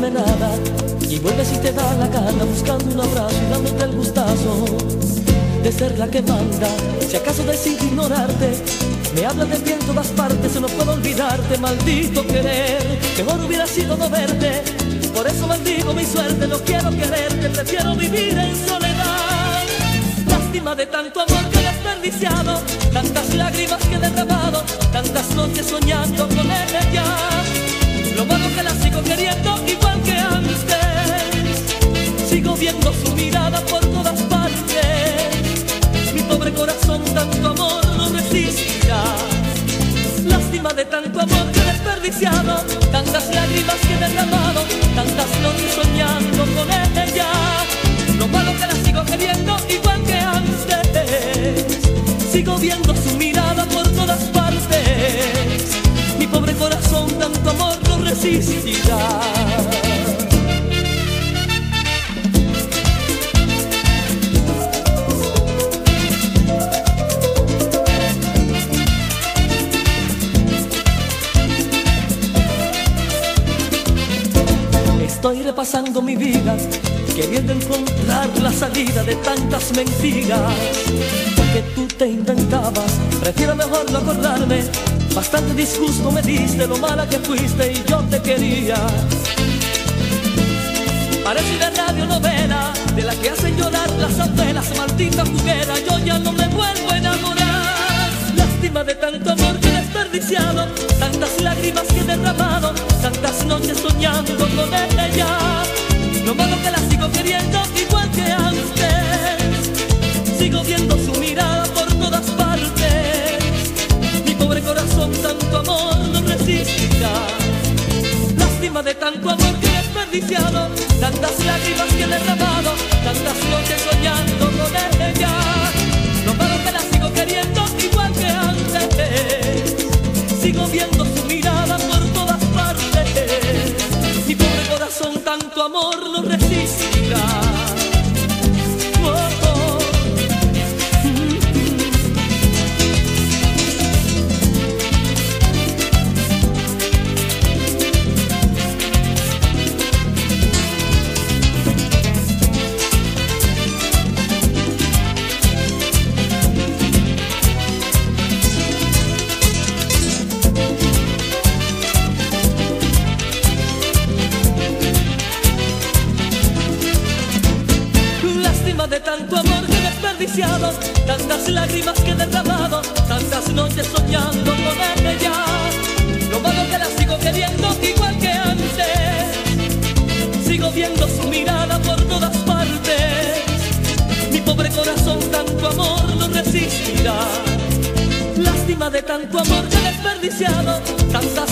de nada y vuelves y te da la gana buscando un abrazo y dándote el gustazo de ser la que manda. Si acaso decido ignorarte, me hablas de ti en todas partes y no puedo olvidarte, maldito querer. Mejor hubiera sido no verte, por eso maldigo mi suerte. No quiero quererte, prefiero vivir en soledad. Lástima de tanto amor que he desperdiciado, tantas lágrimas que he derramado, tantas noches soñando con ella. Lo malo que la sigo queriendo igual que antes, sigo viendo su mirada por todas partes. Mi pobre corazón tanto amor no resistirá. Lástima de tanto amor que he desperdiciado, tantas lágrimas que he derramado, tantas noches soñando con ella. Lo malo que la sigo queriendo igual que antes, sigo viendo su mirada por todas partes. Mi pobre corazón tanto amor no resistirá. Estoy repasando mi vida, queriendo encontrar la salida de tantas mentiras que tú te inventabas. Prefiero mejor no acordarme, bastante disgusto me diste, lo mala que fuiste y yo te quería. Parece una radionovela de la que hacen llorar las abuelas, maldita juguera, yo ya no me vuelvo a enamorar. Lástima de tanto amor que he desperdiciado, tantas lágrimas que he derramado, tantas noches soñando con ella. Lo malo que la sigo queriendo igual que antes, sigo viendo su mirada por todas partes. Mi pobre corazón tanto amor no resistirá. Lástima de tanto amor que he desperdiciado, tantas lágrimas que he derramado, tantas noches soñando con ella. Lo malo que la sigo queriendo igual que antes, sigo viendo su mirada por todas partes. Mi pobre corazón tanto amor no resistirá. Oh, oh. De tanto amor que he desperdiciado, tantas lágrimas que he derramado, tantas noches soñando con ella. Lo malo que la sigo queriendo igual que antes, sigo viendo su mirada por todas partes. Mi pobre corazón tanto amor no resistirá. Lástima de tanto amor que he desperdiciado, tantas